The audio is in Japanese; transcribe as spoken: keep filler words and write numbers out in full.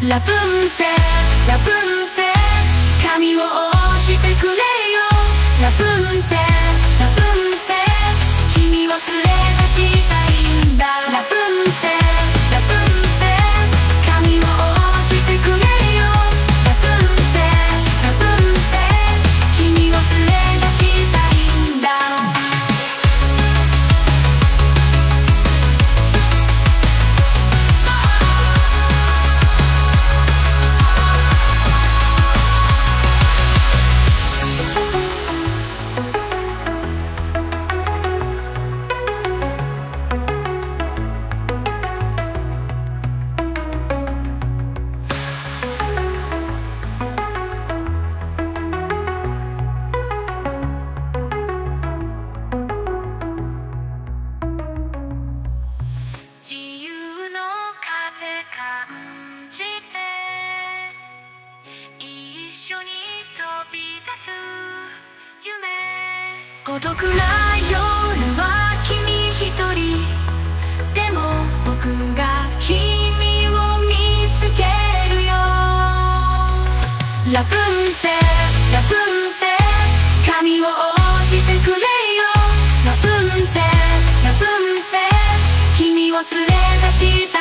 ラプンツェル、ラプンツェル、髪を押してくれよ。ラプンツェル、ラプンツェル、君を連れ出したいんだ。ラプンツェル、ラプンツェル、髪を押してくれよ。ラプンツェル、ラプンツェル、君を連れ出したいんだ。自由の風感じて一緒に飛び出す夢。孤独な夜は君一人でも僕が君を見つけるよ。ラプンツェル、ラプンツェル、髪を押してくれよ。ラプンツェル、ラプンツェル、君を連れ出した